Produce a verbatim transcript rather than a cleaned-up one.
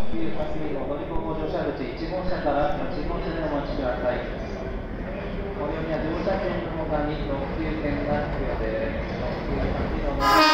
急発信の乗り込み乗車口いち号車からいち号車でお待ちください。ご利用には乗車券の他に特急券が必要です。特急発信の